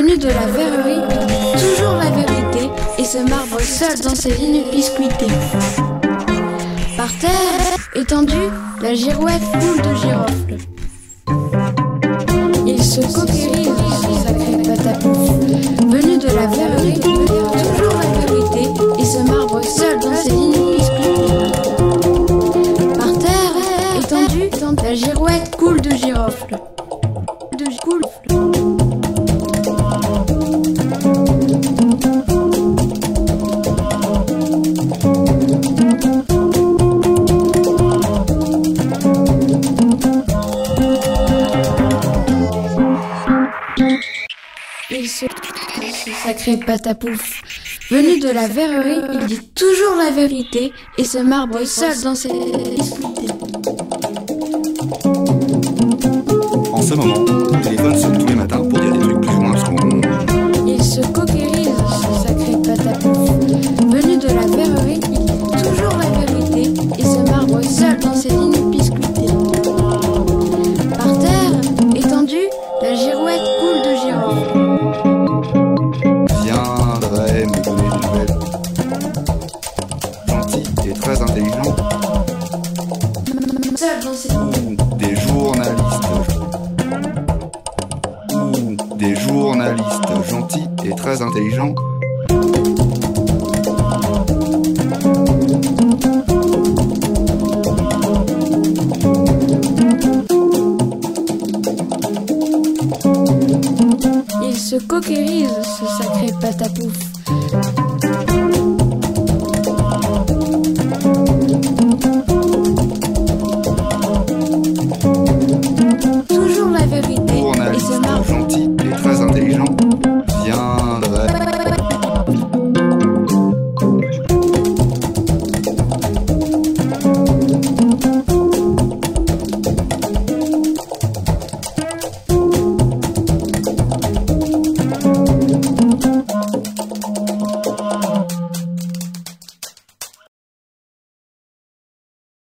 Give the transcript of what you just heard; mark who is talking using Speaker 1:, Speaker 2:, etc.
Speaker 1: Venu de la verrerie, il dit toujours la vérité et se marbre seul dans ses lignes biscuitées. Par terre, étendue, la girouette coule de girofle. Il se coquérise, ce sacré patapouf. Venu de la verrerie, il dit toujours la vérité et se marbre seul dans ses lignes biscuitées. Par terre, étendue, la girouette coule de girofle. Ce sacré patapouf. Venu de la verrerie, il dit toujours la vérité et se marbre seul dans ses biscuités.
Speaker 2: En ce moment, le téléphone sonne tous les matins pour dire des trucs plus ou moins abscons.
Speaker 1: Il se coquérise, ce sacré patapouf. Venu de la verrerie, il dit toujours la vérité et se marbre seul dans ses lignes biscuitées. Par terre, étendue, la girouette coule de girofle.
Speaker 2: Viendrait me donner des nouvelles. Gentil et très intelligent.
Speaker 1: Seul dans ses lignes.
Speaker 2: Des journalistes. Des journalistes gentils et très intelligents.
Speaker 1: Il se coquérise, ce sacré patapouf.